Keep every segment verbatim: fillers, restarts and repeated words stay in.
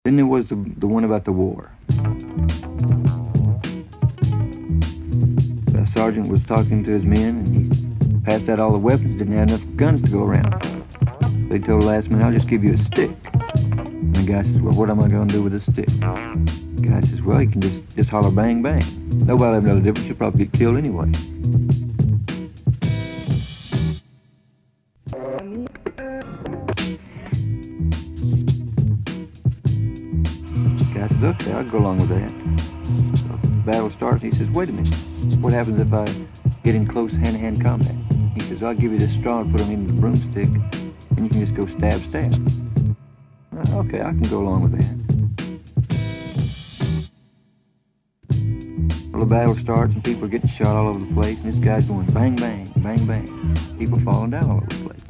Then there was the, the one about the war. The sergeant was talking to his men, and he passed out all the weapons, didn't have enough guns to go around. They told the last man, I'll just give you a stick. And the guy says, well, what am I going to do with a stick? The guy says, well, you can just, just holler bang, bang. Nobody will have no difference, you'll probably get killed anyway. The guy says, okay, I'll go along with that. So the battle starts, and he says, wait a minute, what happens if I get in close hand-to-hand combat? He says, I'll give you this straw and put them in the broomstick, and you can just go stab, stab. Uh, okay, I can go along with that. Well, the battle starts, and people are getting shot all over the place, and this guy's going bang, bang, bang, bang. People falling down all over the place.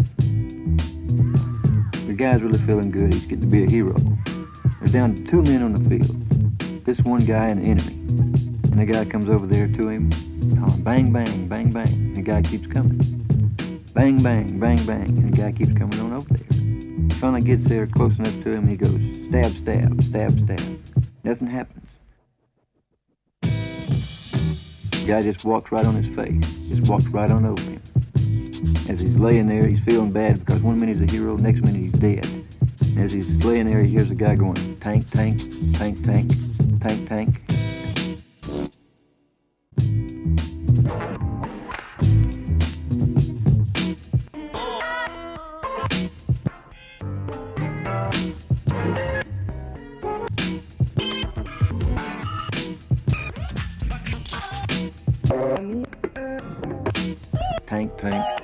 The guy's really feeling good. He's getting to be a hero. There's down to two men on the field. This one guy and the enemy. And the guy comes over there to him, calling bang, bang, bang, bang. And the guy keeps coming. Bang, bang, bang, bang. And the guy keeps coming on over there. He finally gets there close enough to him, and he goes stab, stab, stab, stab. Nothing happens. The guy just walks right on his face. Just walks right on over him. As he's laying there, he's feeling bad because one minute he's a hero, next minute he's dead. As he's laying there, he hears a guy going, tank, tank, tank, tank, tank, tank. Tank, tank.